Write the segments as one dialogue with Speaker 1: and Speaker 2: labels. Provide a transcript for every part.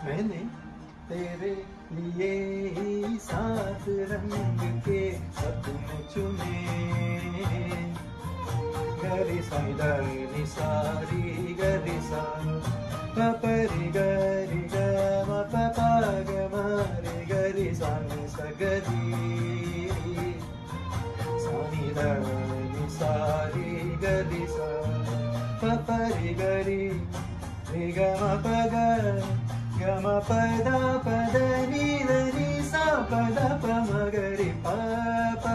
Speaker 1: मैंने तेरे लिए ही 7 रंग के सपने चुने। गरी सा नि सा री गरी सा प प रि गरी ग म प प ग म रे गरी सा नि सा गरी सा नि द नि सा री गरी सा प प रि गरी रि ग म प ग ग म प द प द नि द नि सा प द प म ग रि प प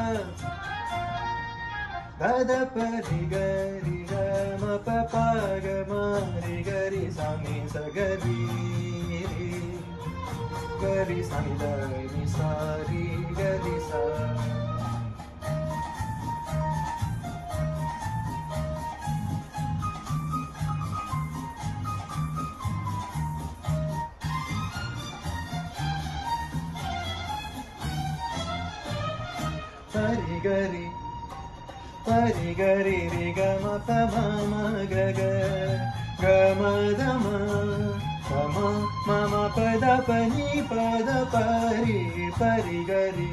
Speaker 1: द द प रि ग रि ग म प प ग म रि ग रि सा नि सा ग रि सा नि द नि सा रि ग रि सा। परि गरि परि गरि रि ग म प म म ग ग ग म द म प म म म प द प नि प द प रि परि गरि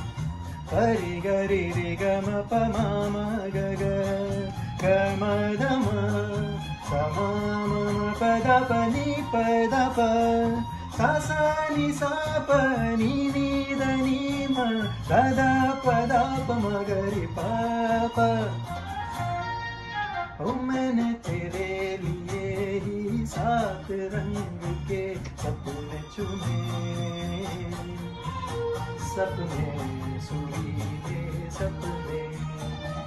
Speaker 1: रि ग म प म म ग ग ग म द म प म म म प द प नि प द प सा सा नि सा प नि नि द नि म द द प द प म ग रि प प। ओ मैंने तेरे लिए ही 7 रंग के सपने चुने। सपने सुरीले सपने।